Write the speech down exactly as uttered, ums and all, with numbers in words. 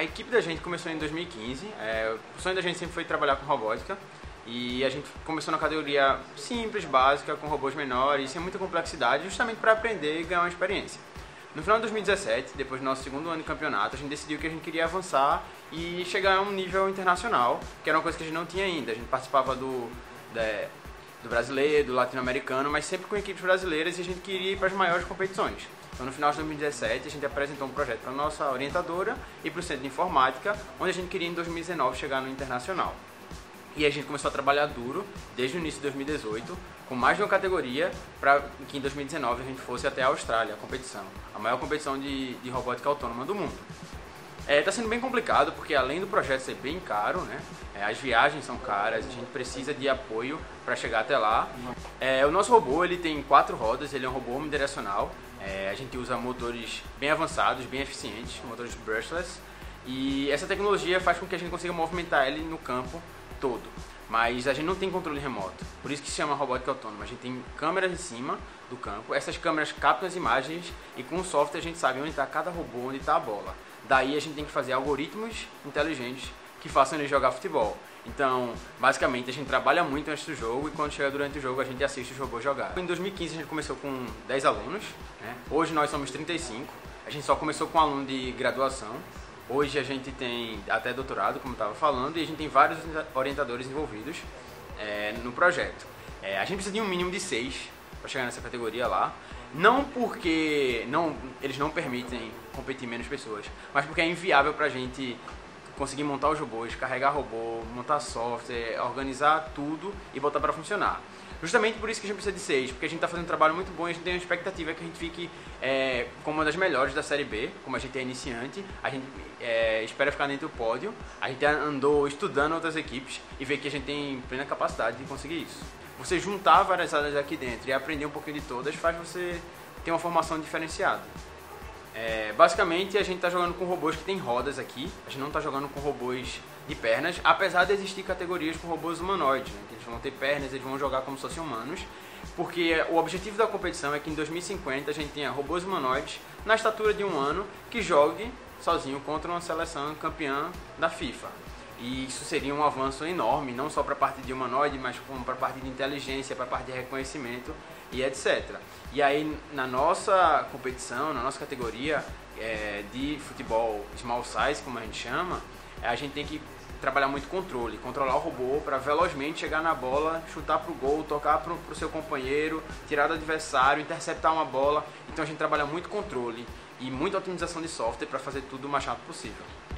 A equipe da gente começou em dois mil e quinze, é, o sonho da gente sempre foi trabalhar com robótica e a gente começou na categoria simples, básica, com robôs menores, sem muita complexidade, justamente para aprender e ganhar uma experiência. No final de dois mil e dezessete, depois do nosso segundo ano de campeonato, a gente decidiu que a gente queria avançar e chegar a um nível internacional, que era uma coisa que a gente não tinha ainda. A gente participava do, da, do brasileiro, do latino-americano, mas sempre com equipes brasileiras, e a gente queria ir para as maiores competições. Então, no final de dois mil e dezessete, a gente apresentou um projeto para a nossa orientadora e para o Centro de Informática, onde a gente queria, em dois mil e dezenove, chegar no internacional. E a gente começou a trabalhar duro, desde o início de dois mil e dezoito, com mais de uma categoria, para que em dois mil e dezenove a gente fosse até a Austrália, a competição, a maior competição de, de robótica autônoma do mundo. Está é, sendo bem complicado, porque além do projeto ser bem caro, né, é, as viagens são caras, a gente precisa de apoio para chegar até lá. É, o nosso robô ele tem quatro rodas, ele é um robô omnidirecional. É, a gente usa motores bem avançados, bem eficientes, motores brushless, e essa tecnologia faz com que a gente consiga movimentar ele no campo todo, mas a gente não tem controle remoto, por isso que se chama robótica autônoma. A gente tem câmeras em cima do campo, essas câmeras captam as imagens e com o software a gente sabe onde está cada robô, onde está a bola. Daí a gente tem que fazer algoritmos inteligentes que façam ele jogar futebol. Então, basicamente, a gente trabalha muito antes do jogo e quando chega durante o jogo a gente assiste os robôs jogar. Em dois mil e quinze a gente começou com dez alunos, né? Hoje nós somos trinta e cinco, a gente só começou com aluno de graduação. Hoje a gente tem até doutorado, como eu estava falando, e a gente tem vários orientadores envolvidos é, no projeto. É, a gente precisa de um mínimo de seis para chegar nessa categoria lá. Não porque não, eles não permitem competir menos pessoas, mas porque é inviável para a gente conseguir montar os robôs, carregar robô, montar software, organizar tudo e botar para funcionar. Justamente por isso que a gente precisa de seis, porque a gente está fazendo um trabalho muito bom e a gente tem uma expectativa que a gente fique é, como uma das melhores da Série B, como a gente é iniciante, a gente é, espera ficar dentro do pódio, a gente andou estudando outras equipes e vê que a gente tem plena capacidade de conseguir isso. Você juntar várias áreas aqui dentro e aprender um pouquinho de todas faz você ter uma formação diferenciada. É, basicamente a gente está jogando com robôs que tem rodas aqui, a gente não está jogando com robôs de pernas, apesar de existir categorias com robôs humanoides, né, que eles vão ter pernas, eles vão jogar como se fossem humanos, porque o objetivo da competição é que em dois mil e cinquenta a gente tenha robôs humanoides na estatura de um ano que jogue sozinho contra uma seleção campeã da FIFA. E isso seria um avanço enorme, não só para a parte de humanoide, mas como para a parte de inteligência, para a parte de reconhecimento e etcétera. E aí, na nossa competição, na nossa categoria é, de futebol small size, como a gente chama, a gente tem que trabalhar muito controle, controlar o robô para velozmente chegar na bola, chutar para o gol, tocar para o seu companheiro, tirar do adversário, interceptar uma bola. Então a gente trabalha muito controle e muita otimização de software para fazer tudo o mais rápido possível.